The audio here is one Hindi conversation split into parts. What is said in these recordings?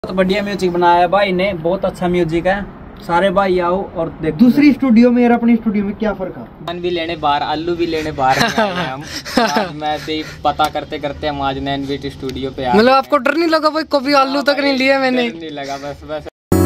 बहुत बढ़िया म्यूजिक बनाया है भाई ने, बहुत अच्छा म्यूजिक है। सारे भाई आओ और देखो। दूसरी स्टूडियो में और अपनी स्टूडियो में क्या फर्क है? पान भी लेने बाहर, आलू भी लेने बाहर हम आज मैं पता करते करते हम आज नैन बीट स्टूडियो पे आ। मतलब आपको डर नहीं लगा भाई? कभी आलू तक नहीं लिया मैंने। नहीं लगा, बस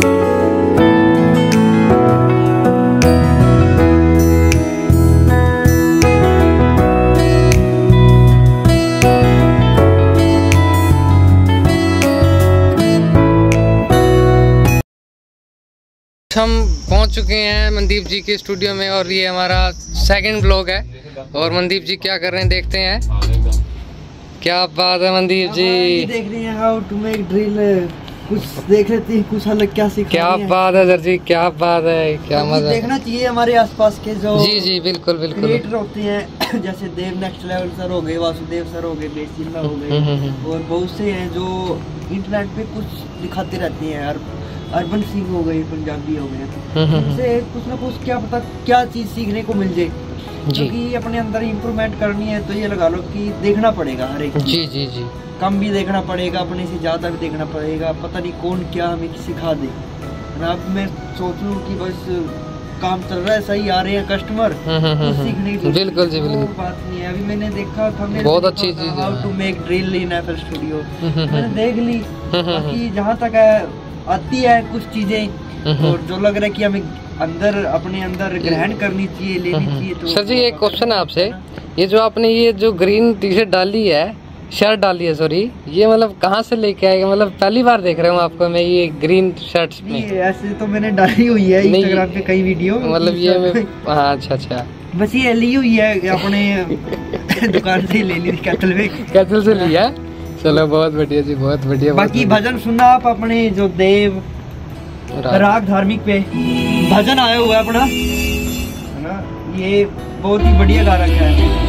हम पहुंच चुके हैं मनदीप जी के स्टूडियो में और ये हमारा सेकंड व्लॉग है। और मनदीप जी क्या कर रहे हैं देखते हैं। क्या बात है मनदीप जी, देख रहे हैं हाउ टू मेक ड्रिल, कुछ देख लेते हैं कुछ अलग क्या सीख। क्या बात है सर जी, क्या बात है, क्या मजा। देखना चाहिए हमारे आसपास के जो जी बिल्कुल बिल्कुल क्रिएटर होते हैं, जैसे देव नेक्स्ट लेवल सर हो गए, वासुदेव सर हो गए, बेसिल्ला हो गए और बहुत से हैं जो इंटरनेट पे कुछ दिखाते रहते हैं यार। अर्बन सिंह हो गए, पंजाबी हो गए, उनसे कुछ ना कुछ क्या पता क्या चीज सीखने को मिल जाए। क्योंकि अपने अंदर इम्प्रूवमेंट करनी है तो ये लगा लो कि देखना पड़ेगा हर एक। जी कम भी देखना पड़ेगा, अपने से ज्यादा भी देखना पड़ेगा। पता नहीं कौन क्या हमें सिखा दे। अब मैं सोच लूँ कि बस काम चल रहा है, सही आ रहे हैं कस्टमर, सीखने की बिल्कुल जी बिल्कुल बात नहीं है। अभी मैंने देखा था, बहुत अच्छी चीज है how to make drill in FL studio, मैंने देख ली। बाकी जहाँ तक आती है कुछ चीजें और जो लग रहा है कि हमें अंदर अपने अंदर ग्रहण करनी चाहिए, लेनी चाहिए। तो सर जी एक क्वेश्चन है आपसे, ये जो आपने ये जो ग्रीन टी शर्ट डाली है, शर्ट डाली है सॉरी, ये मतलब कहाँ से लेके आएगा? मतलब पहली बार देख रहा हूँ आपको मैं ये ग्रीन शर्ट्स में। ऐसे तो मैंने डाली हुई है इंस्टाग्राम पे कई वीडियो, मतलब ये मैं हाँ अच्छा बस ये ली हुई है अपने दुकान से ले ली थी, कैथल से लिया। चलो बहुत बढ़िया जी, बहुत बढ़िया। बाकी भजन सुनना आप अपने जो देव राग धार्मिक पे भजन आया हुआ है अपना, है ना? ये बहुत ही बढ़िया गा रखा है।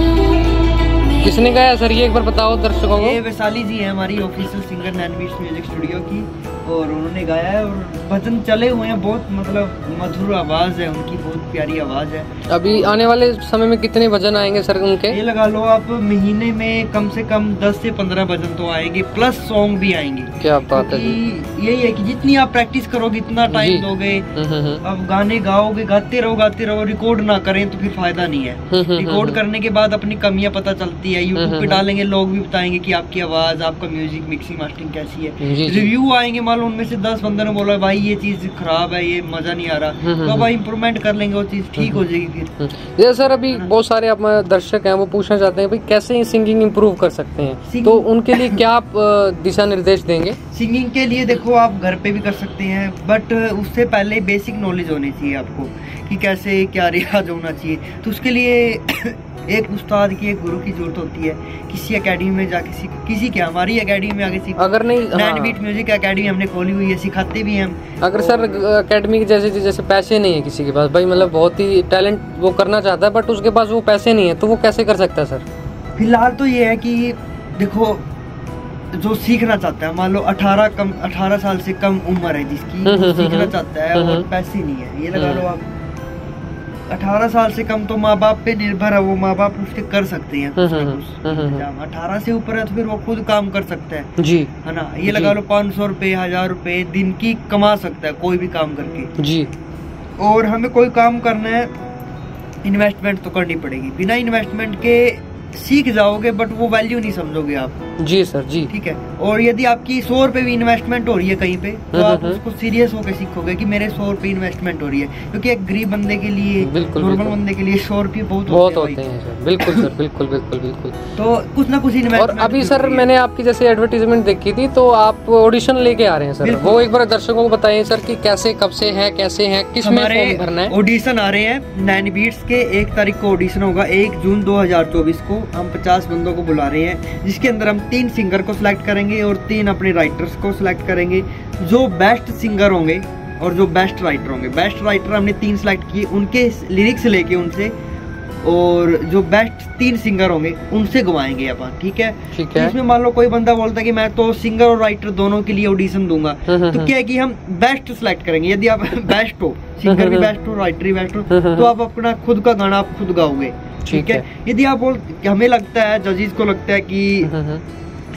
किसने गाया सर ये एक बार बताओ दर्शकों को? ये वैशाली जी है हमारी official singer Nain beats music studio की, और उन्होंने गाया है। और भजन चले हुए हैं, बहुत मतलब मधुर आवाज है उनकी, बहुत प्यारी आवाज है। अभी आने वाले समय में कितने भजन आएंगे सर उनके? ये लगा लो आप महीने में कम से कम 10 से 15 भजन तो आएंगे, प्लस सॉन्ग भी आएंगे। क्या बात है। यही है कि जितनी आप प्रैक्टिस करोगे इतना टाइम दोगे। अब गाने गाओगे, गाते रहो, रिकॉर्ड ना करें तो फिर फायदा नहीं है। रिकॉर्ड करने के बाद अपनी कमियां पता चलती है, यूट्यूब पे डालेंगे, लोग भी बताएंगे कि आपकी आवाज, आपका म्यूजिक मिक्सिंग मास्टरिंग कैसी है। रिव्यू आएंगे, मान लो उनमें से 10-15 ने बोला भाई ये चीज खराब है, ये मजा नहीं आ रहा, तो भाई इम्प्रूवमेंट कर लेंगे, वो चीज ठीक हो जाएगी फिर। जैसे सर अभी बहुत सारे आप दर्शक हैं वो पूछना चाहते हैं भाई कैसे सिंगिंग इम्प्रूव कर सकते हैं, तो उनके लिए क्या आप दिशा निर्देश देंगे? सिंगिंग के लिए देखो आप घर पे भी कर सकते हैं, बट उससे पहले बेसिक नॉलेज होनी चाहिए आपको कि कैसे क्या रियाज होना चाहिए। तो उसके लिए एक उस्ताद की, एक गुरु की जरूरत होती है। किसी एकेडमी में जाके सीख, किसी के हमारी एकेडमी में आगे सीख, अगर नहीं नैन बीट म्यूजिक एकेडमी हमने खोली हुई है, सिखाते भी हैं हम। अगर सर एकेडमी के जैसे पैसे नहीं है किसी के पास, भाई मतलब बहुत ही टैलेंट वो करना चाहता है बट उसके पास वो पैसे नहीं है, तो वो कैसे कर सकता है सर? फिलहाल तो ये है कि देखो जो सीखना चाहता है, मान लो 18 साल से कम उम्र है जिसकी, सीखना चाहता है और पैसे नहीं है, ये लगा लो आप 18 साल से कम तो माँ बाप पे निर्भर है, वो माँ बाप उसके कर सकते हैं कुछ ना कुछ। 18 से ऊपर है तो फिर वो खुद काम कर सकता है जी, है ना? ये लगा लो 500 रुपए 1000 रुपए दिन की कमा सकता है कोई भी काम करके जी। और हमें कोई काम करना है, इन्वेस्टमेंट तो करनी पड़ेगी। बिना इन्वेस्टमेंट के सीख जाओगे बट वो वैल्यू नहीं समझोगे आप। जी सर जी, ठीक है। और यदि आपकी 100 रुपए भी इन्वेस्टमेंट हो रही है कहीं पे, तो आप उसको सीरियस होकर सीखोगे कि मेरे 100 रुपए इन्वेस्टमेंट हो रही है। क्योंकि एक गरीब बंदे के लिए, नॉर्मल बंदे के लिए 100 रुपए बहुत होते हैं सर। बिल्कुल सर, बिल्कुल। तो कुछ ना कुछ इन्वेस्टमेंट। और अभी सर मैंने आपकी जैसे एडवर्टीजमेंट देखी थी, तो आप ऑडिशन लेके आ रहे हैं सर, वो एक बार दर्शकों को बताइए सर कि कैसे, कब से है, कैसे है, किस में फॉर्म भरना है? ऑडिशन आ रहे हैं नैन बीट्स के, 1 तारीख को ऑडिशन होगा, 1 जून 2024 को। हम 50 बंदों को बुला रहे हैं, जिसके अंदर हम 3 सिंगर को सिलेक्ट करेंगे और 3 अपने राइटर्स को सिलेक्ट करेंगे। जो बेस्ट सिंगर होंगे और जो बेस्ट राइटर होंगे, बेस्ट राइटर हमने 3 सिलेक्ट किए, उनके लिरिक्स लेके उनसे, और जो बेस्ट 3 सिंगर होंगे उनसे गवाएंगे अपन। ठीक है। इसमें मान लो कोई बंदा बोलता है कि मैं तो सिंगर और राइटर दोनों के लिए ऑडिशन दूंगा, तो क्या है कि हम बेस्ट सिलेक्ट करेंगे। यदि आप बेस्ट हो, सिंगर भी बेस्ट हो, राइटर भी बेस्ट हो, तो आप अपना खुद का गाना आप खुद गाओगे। ठीक है। यदि आप हमें लगता है, जजेस को लगता है कि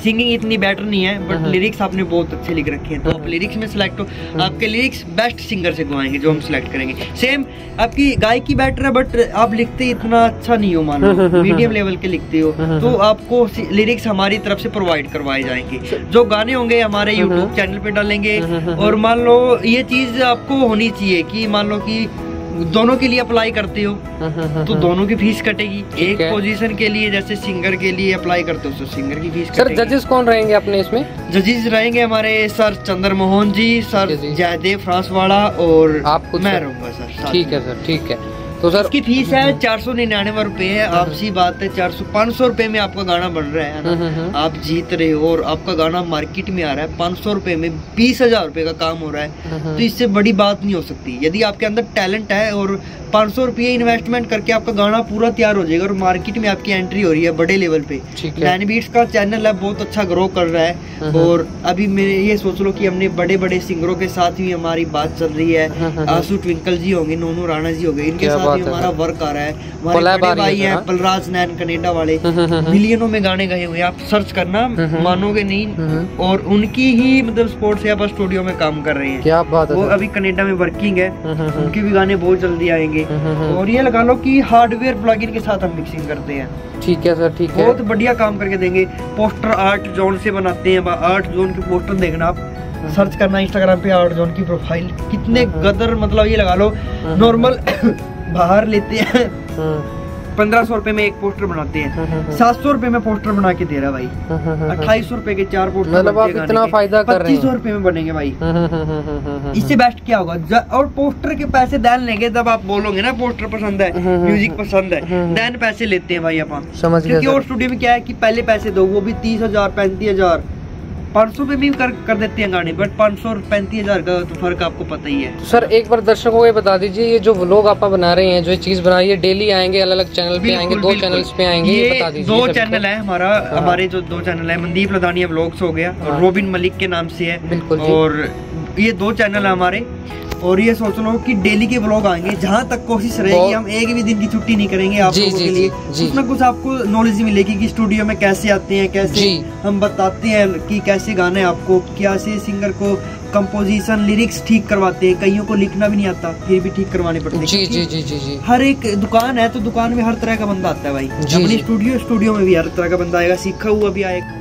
सिंगिंग इतनी बेटर नहीं है, बट लिरिक्स आपने बहुत अच्छे लिख रखे हैं, तो आप लिरिक्स में सिलेक्ट हो, आपके लिरिक्स बेस्ट सिंगर से गवाएंगे जो हम सिलेक्ट करेंगे। सेम आपकी गायकी बेटर है, बट आप लिखते इतना अच्छा नहीं हो, मान लो मीडियम लेवल के लिखते हो, तो आपको लिरिक्स हमारी तरफ से प्रोवाइड करवाए जाएंगे। जो गाने होंगे हमारे यूट्यूब चैनल पे डालेंगे, और मान लो ये चीज आपको होनी चाहिए कि मान लो कि दोनों के लिए अप्लाई करते हो तो दोनों की फीस कटेगी। एक पोजीशन के लिए जैसे सिंगर के लिए अप्लाई करते हो तो सिंगर की फीस कटेगी। सर जजेस कौन रहेंगे अपने इसमें? जजेस रहेंगे हमारे सर चंद्र मोहन जी, सर जयदेव फ्रांसवाड़ा, और आप मैं रहूंगा सर। ठीक है सर, ठीक है। तो सर इसकी फीस है 499 रुपए है। आपसी बात है 500 रुपए में आपका गाना बन रहा है ना, आप जीत रहे हो और आपका गाना मार्केट में आ रहा है 500 रुपए में 20,000 रुपए का काम हो रहा है, तो इससे बड़ी बात नहीं हो सकती। यदि आपके अंदर टैलेंट है और 500 रुपये इन्वेस्टमेंट करके आपका गाना पूरा तैयार हो जाएगा और मार्केट में आपकी एंट्री हो रही है बड़े लेवल पे। नैन बीट्स का चैनल है, बहुत अच्छा ग्रो कर रहा है, और अभी मेरे ये सोच लो कि हमने बड़े बड़े सिंगरों के साथ भी हमारी बात चल रही है। आंसू ट्विंकल जी होंगे, नोनू राणा जी हो गए, इनके साथ भी हमारा वर्क आ रहा है। हमारे बड़े भाई हैं बलराज नैन कनेडा वाले, मिलियनों में गाने गए हुए, आप सर्च करना मानोगे नहीं, और उनकी ही मतलब स्पोर्ट्स से आप स्टूडियो में काम कर रहे हैं। क्या बात है, वो अभी कनाडा में वर्किंग है, उनके भी गाने बहुत जल्दी आएंगे। और ये लगा लो कि हार्डवेयर प्लगइन के साथ हम मिक्सिंग करते हैं। ठीक है सर, ठीक है। बहुत बढ़िया काम करके देंगे। पोस्टर आर्ट जोन से बनाते हैं, आर्ट जोन के पोस्टर देखना आप, सर्च करना इंस्टाग्राम पे आर्ट जोन की प्रोफाइल, कितने गदर मतलब ये लगा लो नॉर्मल बाहर लेते हैं 1500 रुपए में एक पोस्टर बनाते हैं, 700 रुपए में पोस्टर बना के दे रहा भाई, 2800 रुपए के 4 पोस्टर, मतलब आप इतना फायदा कर रहे हैं। 2500 रुपए में बनेंगे भाई। इससे बेस्ट क्या होगा? और पोस्टर के पैसे देन लेंगे जब आप बोलोगे ना पोस्टर पसंद है, म्यूजिक पसंद है, देन पैसे लेते हैं भाई अपन। समझ गया। क्योंकि और स्टूडियो में क्या है कि पहले पैसे दो, वो भी 30,000 35,000 500 पे भी कर देते हैं गाने, बट 500 और 35,000 का तो फर्क आपको पता ही है। तो सर एक बार दर्शकों को ये बता दीजिए, ये जो व्लॉग आप बना रहे हैं, जो ये चीज बना रही है, डेली आएंगे अलग अलग चैनल पे आएंगे, 2 चैनल्स पे आएंगे, ये बता दीजिए। 2 चैनल है हमारे जो 2 चैनल है, मनदीप लदानिया व्लॉग्स हो गया और रोबिन मलिक के नाम से है, बिल्कुल। और ये 2 चैनल है हमारे, और ये सोच लो कि डेली के व्लॉग आएंगे। जहाँ तक कोशिश रहेगी हम एक भी दिन की छुट्टी नहीं करेंगे आप लोगों के लिए, कुछ ना कुछ आपको नॉलेज मिलेगी कि स्टूडियो में कैसे आते हैं, कैसे हम बताते हैं कि कैसे गाने आपको, कैसे सिंगर को कंपोजिशन लिरिक्स ठीक करवाते हैं। कईयों को लिखना भी नहीं आता, फिर भी ठीक करवाने पड़ते हैं। जी जी जी जी जी। हर एक दुकान है तो दुकान में हर तरह का बंदा आता है भाई, अपनी स्टूडियो में भी हर तरह का बंदा आएगा, सीखा हुआ भी आएगा।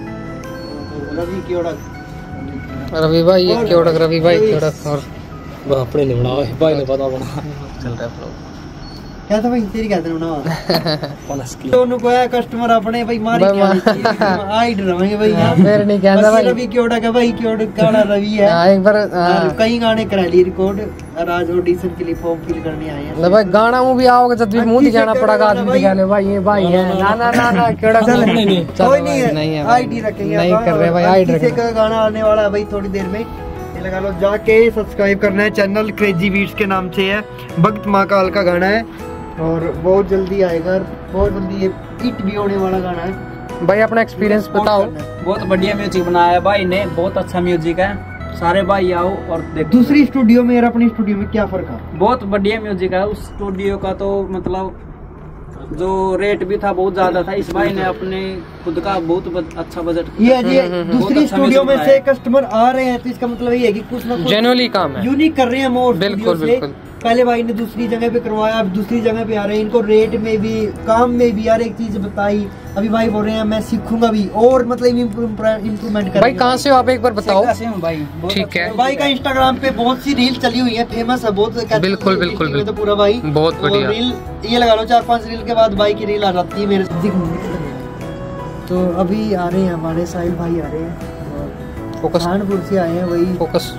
रवि भाई ये क्योड़क, रवि भाई क्योड़क, और अपने नहीं बनाओ भाई ने पता बना चल रहा है क्या था भाई तेरी क्या बनाओ दोनों को है कस्टमर अपने भाई मारी हाइड रवेंगे भाई यहां मेरे नहीं कहना भाई, रवि क्योड़ा का भाई क्योड़ा काला रवि है। एक बार कई गाने करा लिए रिकॉर्ड, आज ऑडिशन के लिए फॉर्म फिल करने आए हैं। भाई गाना वो भी आओगे जब भी मुंह दिखाना पड़ेगा, आदमी दिखाने भाई ये भाई है ना ना ना ना क्योड़ा कोई नहीं है, आईडी रखेंगे नहीं कर रहे भाई, आईडी रखेंगे। का गाना आने वाला है भाई थोड़ी देर में, लगा लो जाके सब्सक्राइब करना है, चैनल क्रेजी बीट्स के नाम से है, भक्त महाकाल का गाना है और बहुत जल्दी आएगा, बहुत जल्दी ये हिट भी होने वाला गाना है। भाई अपना एक्सपीरियंस बताओ। बहुत बढ़िया म्यूजिक बनाया है भाई ने, बहुत अच्छा म्यूजिक है, सारे भाई आओ और देखो। दूसरी स्टूडियो में और अपनी स्टूडियो में क्या फर्क है? बहुत बढ़िया म्यूजिक है। उस स्टूडियो का तो मतलब जो रेट भी था बहुत ज्यादा था, इस भाई ने अपने खुद का बहुत अच्छा बजट। ये दूसरी स्टूडियो में से कस्टमर आ रहे हैं तो इसका मतलब ये है कि कुछ ना कुछ जेन्युइनली काम है, यूनिक कर रहे हैं मोर। बिल्कुल बिल्कुल। पहले भाई ने दूसरी जगह पे करवाया, अब दूसरी जगह पे आ रहे हैं, इनको रेट में भी काम में भी यार एक चीज बताई, अभी भाई बोल रहे हैं मैं सीखूंगा भी और मतलब इम्प्रूवमेंट कर। भाई कहाँ से हो आप एक बार बताओ। भाई ठीक है। भाई का इंस्टाग्राम पे बहुत सी रील चली हुई है, फेमस है बहुत। बिल्कुल बिल्कुल तो पूरा भाई बहुत बढ़िया रील ये लगा लो 4-5 रील के बाद भाई की रील आ जाती है मेरे। तो अभी आ रहे हैं हमारे साहिल भाई आ रहे हैं, फोकस कानपुर से आए हैं वही फोकस।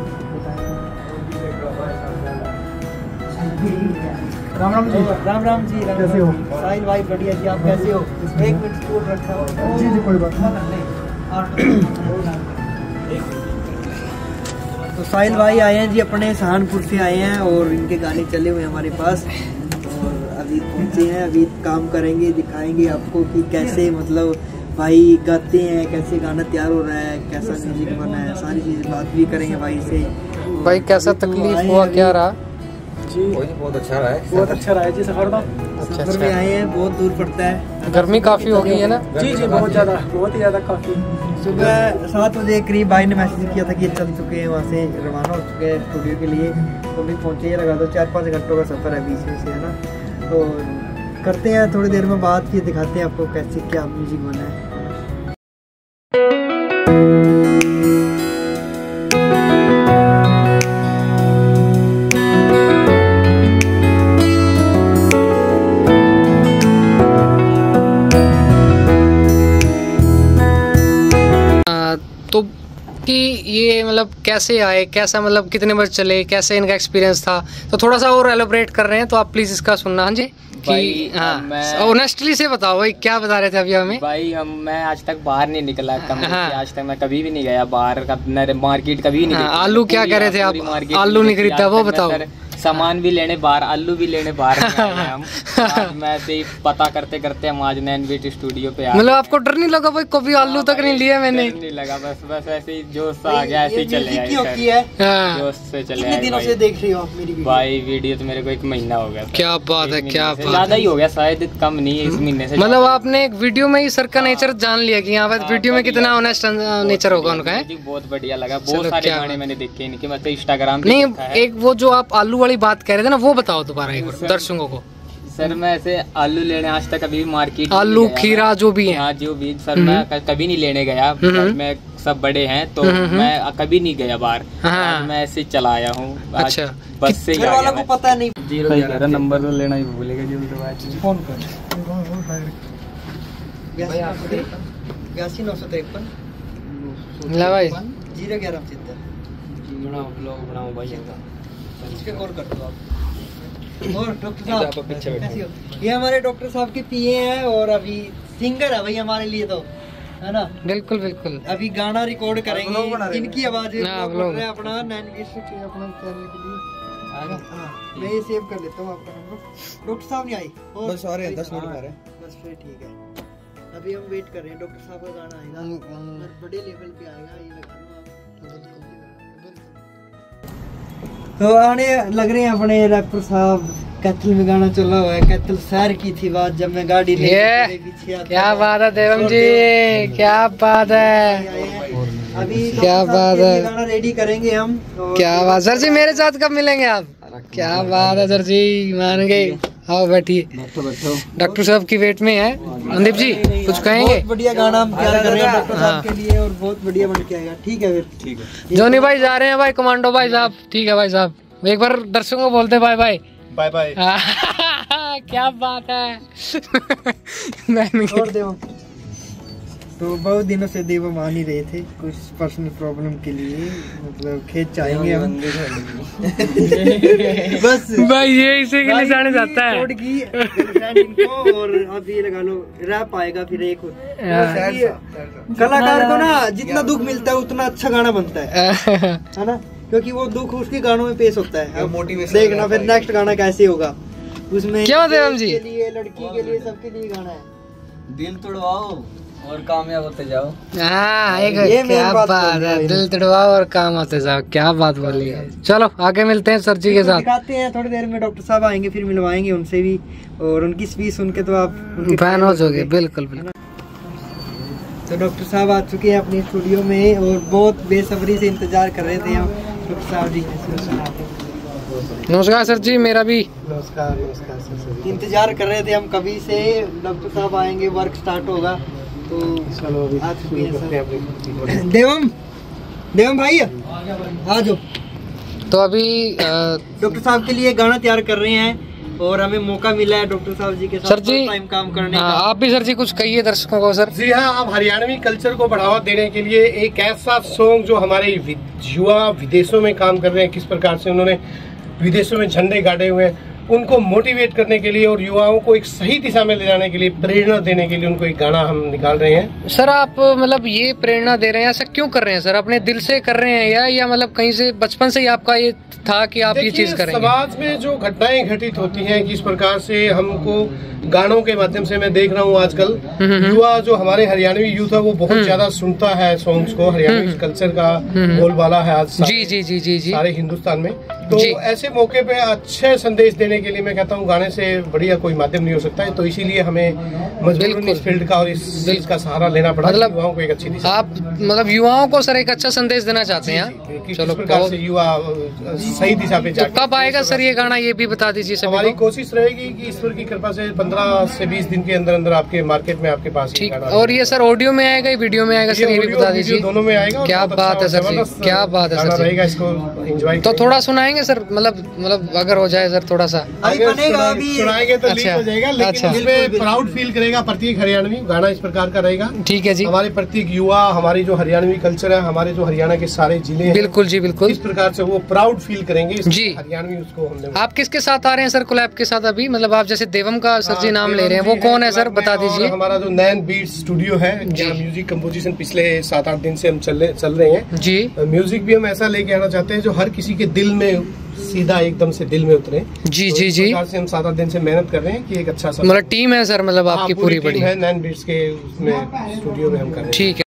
राम राम जी। राम जी कैसे हो? साहिल भाई बढ़िया जी, आप कैसे हो? 1 मिनट स्टूल रखा हो। जी कोई बात नहीं। तो साहिल भाई आए हैं जी, अपने सहारनपुर से आए हैं और इनके गाने चले हुए हमारे पास और अभी पहुंचे हैं, अभी काम करेंगे, दिखाएंगे आपको कि कैसे मतलब भाई गाते हैं, कैसे गाना तैयार हो रहा है, कैसा म्यूजिक बना है, सारी चीज़ बात भी करेंगे भाई से। भाई कैसा तकलीफ हुआ, क्या रहा? जी बहुत अच्छा रहा है, बहुत अच्छा रहा है जी सफर तो। सफर में आए हैं, बहुत दूर पड़ता है, गर्मी काफी हो गई है ना? जी बहुत ज़्यादा, बहुत ही ज़्यादा काफी। सुबह 7 बजे करीब भाई ने मैसेज किया था कि चल चुके हैं, वहाँ से रवाना हो चुके हैं स्टूडियो के लिए। तो अभी पहुँचे ही लगा दो 4-5 घंटों का सफ़र है बीच में से, है ना। तो करते हैं थोड़ी देर में बात, फिर दिखाते हैं आपको कैसे क्या म्यूजिक बना है। तो कि ये मतलब कैसे आए, कैसा मतलब कितने बजे चले, कैसे इनका एक्सपीरियंस था, तो थोड़ा सा और एलोबरेट कर रहे हैं, तो आप प्लीज इसका सुनना। हाँ जी, कि हाँ ऑनेस्टली से बताओ भाई, क्या बता रहे थे अभी हमें? भाई मैं आज तक बाहर नहीं निकला कमरे से, आज तक मैं कभी भी नहीं गया बाहर, मार्केट कभी नहीं। आलू क्या कर रहे थे आप? आलू नहीं खरीदता, वो बताओ। सामान भी लेने बाहर, आलू भी लेने बाहर हम आज मैं ऐसे ही पता करते करते हम आज नैन बीट स्टूडियो पे आए। मतलब आपको डर नहीं लगा भाई? कभी आलू तक नहीं लिया मैंने। नहीं लगा, बस ऐसे ही जोश आ गया, ऐसे ही चले आए, जोश से चले आए। दिनों से देख रही हो आप मेरी वीडियो? भाई वीडियो तो मेरे को 1 महीना हो गया। क्या बात है, क्या बात, ज्यादा ही हो गया शायद, कम नहीं है, इस महीने से। मतलब आपने एक वीडियो में ही सर का नेचर जान लिया कि यहाँ पर वीडियो में कितना ऑनेस्ट नेचर होगा उनका, है? बहुत बढ़िया लगा, बहुत सारे गाने मैंने देखे इनके, मतलब इंस्टाग्राम पे नहीं, एक वो जो आप आलू वाली बात कह रहे थे ना, वो बताओ दोबारा एक बार दर्शकों को। सर मैं ऐसे आलू लेने आज तक कभी भी मार्केट, आलू खीरा जो भी है, हाँ जो भी सर मैं कभी नहीं लेने गया। मैं सब बड़े हैं तो मैं कभी नहीं गया बाहर, मैं ऐसे ही चला आया हूँ। अच्छा, बस से घर वालों को पता नहीं। 011 नंबर तो लेना ही भूलेगा, फोन कर 82 ला भाई 011 बनाओ भाई, इसके कॉल कर दो आप। और डॉक्टर साहब कैसी हो? ये हमारे डॉक्टर साहब के पीए हैं और अभी सिंगर है भाई हमारे लिए, तो है ना। बिल्कुल बिल्कुल, अभी गाना रिकॉर्ड करेंगे, इनकी आवाज अपना नैन बीट अपना चैनल के लिए। मैं ये सेव कर लेता हूँ आपका नंबर। डॉक्टर साहब नहीं आई? बस आ रहे हैं, 10 मिनट में आ रहे हैं, बस फिर ठीक है। अभी हम वेट कर रहे हैं, डॉक्टर साहब का गाना आएगा, बड़े लेवल पे आएगा, ये लगा तो आने लग रहे हैं अपने रैपर साहब। कैथल में गाना चला हुआ है, कैथल शहर की थी बात जब मैं गाड़ी लेके पीछे। क्या बात है देवम जी, क्या बात है, अभी क्या बात है, गाना रेडी करेंगे हम। क्या बात सर जी, मेरे साथ कब मिलेंगे आप? क्या बात है सर जी, मान गए। आओ बैठिए, डॉक्टर साहब की वेट में है। मनदीप जी कुछ कहेंगे? बहुत बढ़िया गाना हम तैयार कर रहे हैं डॉक्टर साहब के लिए और बहुत बढ़िया बन के आएगा। ठीक है फिर, ठीक है। जोनी भाई जा रहे हैं भाई, कमांडो भाई साहब। ठीक है भाई साहब, एक बार दर्शकों को बोलते बाय बाय। Bye bye. क्या बात है। और देव तो बहुत दिनों से देव मान ही रहे थे, कुछ पर्सनल प्रॉब्लम के लिए, मतलब खेत चाहेंगे हम। बस भाई ये इसी के लिए जाने जाता है और अब ये लगा लो रैप आएगा फिर एक कलाकार को ना जितना दुख मिलता है उतना अच्छा गाना बनता है ना, क्योंकि वो दुख उसके गानों में पेश होता है। मोटिवेशन देखना फिर नेक्स्ट गाना कैसे होगा उसमें। क्या देवम जी? लड़की के लिए सबके लिए गाना है, दिल तोड़वाओ और कामयाब होते जाओ। हाँ क्या बात है, दिल तोड़वाओ और काम होते जाओ, क्या बात बोली है। चलो आगे मिलते हैं सर जी के साथ, दिखाते हैं थोड़ी देर में। डॉक्टर साहब आएंगे फिर मिलवाएंगे उनसे भी, और उनकी स्पीच सुन के तो आप फैन हो जाओगे। बिल्कुल बिल्कुल। तो डॉक्टर साहब आ चुके हैं अपने स्टूडियो में और बहुत बेसब्री से इंतजार कर रहे थे हम। डॉक्टर साहब जी नमस्कार सर जी, मेरा भी नमस्कार। नमस्कार सर, इंतजार कर रहे थे हम कभी से, डॉक्टर साहब आएंगे, वर्क स्टार्ट होगा, तो चलो आ चुके हैं सर। देवम भाई आ जाओ। तो अभी डॉक्टर साहब के लिए गाना तैयार कर रहे हैं और हमें मौका मिला है डॉक्टर साहब जी के साथ सर जी टाइम काम करने का। आप भी सर जी कुछ कहिए दर्शकों को। सर जी हाँ, आप हरियाणवी कल्चर को बढ़ावा देने के लिए एक ऐसा सॉन्ग जो हमारे युवा विदेशों में काम कर रहे हैं, किस प्रकार से उन्होंने विदेशों में झंडे गाड़े हुए हैं, उनको मोटिवेट करने के लिए और युवाओं को एक सही दिशा में ले जाने के लिए, प्रेरणा देने के लिए उनको एक गाना हम निकाल रहे हैं। सर आप मतलब ये प्रेरणा दे रहे हैं, ऐसा क्यों कर रहे हैं सर? अपने दिल से कर रहे हैं या मतलब कहीं से बचपन से ही आपका ये था कि आप ये चीज करेंगे? समाज में जो घटनाएं घटित होती हैं, किस प्रकार से हमको गानों के माध्यम से मैं देख रहा हूँ आजकल युवा जो हमारे हरियाणवी यूथ है वो बहुत ज्यादा सुनता है सॉन्ग्स को, हरियाणवी कल्चर का बोलबाला है आज जी जी जी जी जी सारे हिंदुस्तान में। तो ऐसे मौके पे अच्छे संदेश देने के लिए मैं कहता हूँ गाने से बढ़िया कोई माध्यम नहीं हो सकता है, तो इसीलिए हमें मजबूरन इस फील्ड का और इस चीज का सहारा लेना पड़ा। मतलब युवाओं को एक अच्छी दिशा, आप मतलब युवाओं को सर एक अच्छा संदेश देना चाहते हैं। चलो प्रकार से युवा सही दिशा पे जाए। कब आएगा सर ये गाना, ये भी बता दीजिए सभी हमारी को। कोशिश रहेगी कि ईश्वर की कृपा से 15 से 20 दिन के अंदर अंदर आपके मार्केट में आपके पास ठीक। और ये सर ऑडियो में आएगा, वीडियो में आएगा सर, ये भी बता दीजिए। दोनों में आएगा। क्या बात है सर जी, क्या बात है सर रहेगा, इसको एंजॉय तो थोड़ा सुनाएंगे सर, मतलब अगर हो जाए सर थोड़ा सा। सुनाएंगे तो लीक हो जाएगा, लेकिन इसमें प्राउड फील करेगा प्रत्येक हरियाणवी। गाना इस प्रकार का रहेगा। ठीक है जी। हमारे प्रत्येक युवा, हमारी जो हरियाणवी कल्चर है, हमारे जो हरियाणा के सारे जिले हैं, बिल्कुल जी बिल्कुल, इस प्रकार से वो प्राउड फील करेंगे जी। हरियाणवी उसको हमने। आप किसके साथ आ रहे हैं सर कोलैब के साथ अभी, मतलब आप जैसे देवम का सर जी नाम ले रहे हैं, वो कौन है सर बता दीजिए। हमारा जो नैन बीट्स स्टूडियो है, जहाँ म्यूजिक कंपोजिशन पिछले 7-8 दिन से हम चल रहे हैं जी। म्यूजिक भी हम ऐसा लेके आना चाहते हैं जो हर किसी के दिल में सीधा एकदम से दिल में उतरे। जी तो जी जी। इस प्रकार से हम 7-8 दिन से मेहनत कर रहे हैं कि एक अच्छा सा मतलब टीम है सर, मतलब आपकी पूरी बड़ी है नैन बीट्स के उसमें स्टूडियो में हम कर रहे हैं। ठीक है।